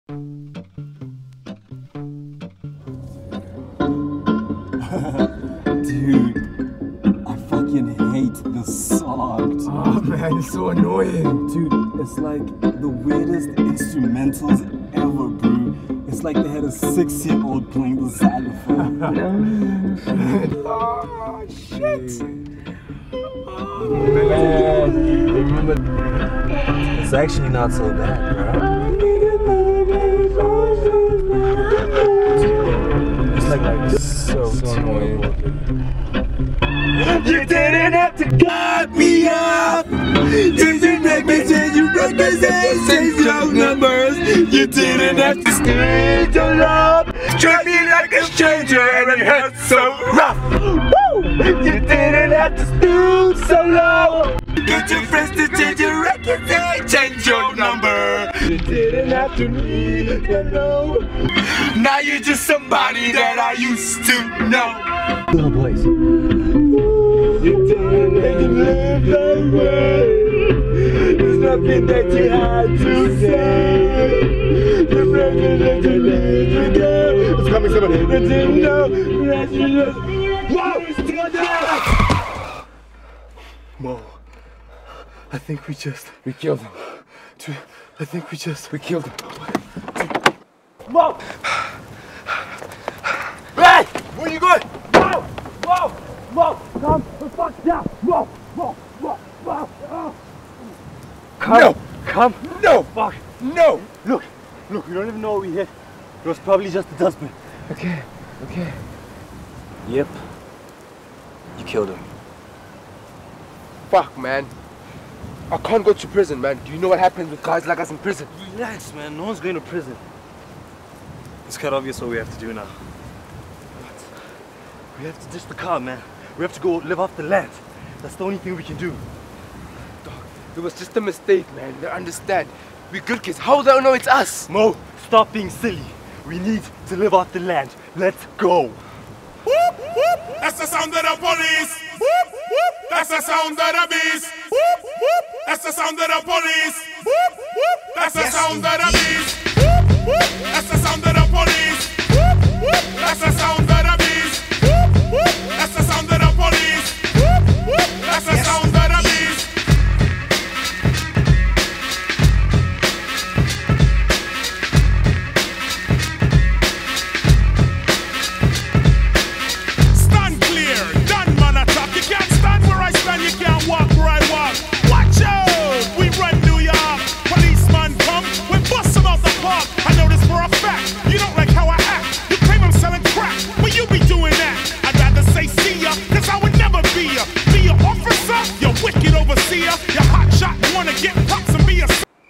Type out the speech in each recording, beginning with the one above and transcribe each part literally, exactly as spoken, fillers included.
Dude, I fucking hate this song, dude. Oh man, it's so annoying. Dude, it's like the weirdest instrumentals ever, bro. It's like they had a six-year-old playing the xylophone. Oh shit! Man, it's actually not so bad, bro. It's like, like so, so annoying. You didn't have to cut me up. You didn't make me change your records, change your numbers. You didn't have to stay your love. Treat me like a stranger and it hurts so rough. Woo! You didn't have to stoop so low. Get your friends to change your records and change your number. You didn't have to leave me alone. Now you're just somebody that I used to know. Little place. You didn't have to live that way. There's nothing that you had to say. You're breaking it today. It's coming somebody that didn't know that you just. Whoa! Mo, I think we just. We killed him. Dude, I think we just. We killed him. Mo! Hey! Where you going? Mo! Mo! Mo! Come the fuck down! Mo! Mo! Mo! Mo! Oh. Come! No! Come! No! Fuck! No! Look! Look, we don't even know what we hit. It was probably just a dustbin. Okay, okay. Yep. You killed him. Fuck, man. I can't go to prison, man. Do you know what happens with guys like us in prison? Relax, man. No one's going to prison. It's quite obvious what we have to do now. What? We have to ditch the car, man. We have to go live off the land. That's the only thing we can do. Dog, it was just a mistake, man. They understand. We're good kids. How do they know it's us? Mo, stop being silly. We need to live off the land. Let's go. Whoop, whoop. That's the sound of the police. Whoop, whoop. That's the sound of the beast. Whoop, whoop. That's the sound of the police. Whoop, whoop. That's the yes, sound of the beast. Whoop, whoop. That's the sound of the police. Whoop, whoop. That's the sound of the beast. Whoop, whoop. That's the sound of the police. Whoop, whoop. That's the yes. sound of the beast. Stand clear, done man attack. You can't stand where I stand, you can't walk where I walk. Watch out, we run New York. Policeman come, we bust him out the park. I know this for a fact, you don't like how I act. You claim I'm selling crack, but you be doing that. I'd rather say see ya, cause I would never be ya. Be your officer, you wicked overseer. You hot shot, wanna get pops and be a.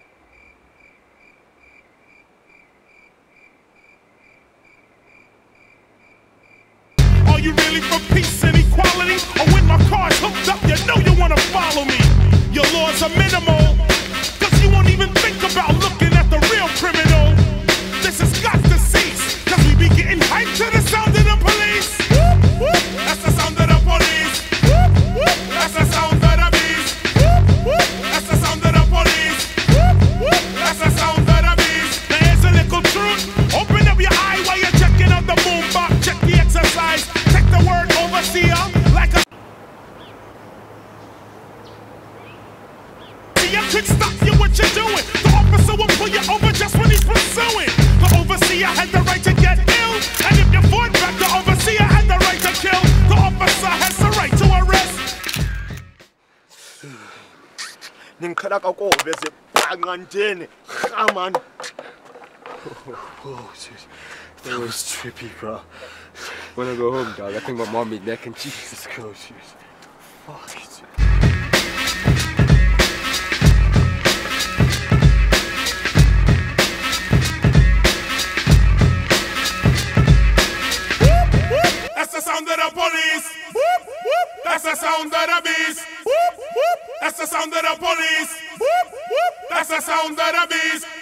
Are you really for peace and equality? Or when my car's hooked up, you know you wanna follow me. Your laws are minimal, cause you won't even think about looking at the real criminal. This has got to cease, cause we be getting hyped to the sound of the police. Whoop, whoop. That's the sound of the police. Whoop, whoop. That's the sound of the beast. Whoop, whoop. That's the sound of the police. Whoop, whoop. That's the sound of the beast. Now here's a little truth. Open up your eye while you're checking out the boombox. Check the exercise. Take the word overseer like a. You could stop you what you're doing. The officer will pull you over just when he's pursuing. The overseer had the right to get ill, and if you fought back, the overseer had the right to kill. The officer has the right to arrest. Oh, jeez. That was trippy, bro. When I go home, dog, I think my mom made mac and cheese. Let's go, jeez. Fuck, dude. That's the sound of the police. Whoop, whoop. That's the sound of the beast. Whoop, whoop. That's the sound of the police. Whoop, whoop. That's the sound of the beast.